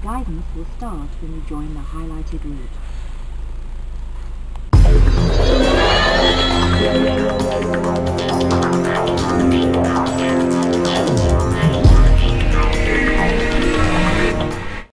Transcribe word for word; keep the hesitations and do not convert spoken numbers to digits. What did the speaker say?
Guidance will start when you join the highlighted route.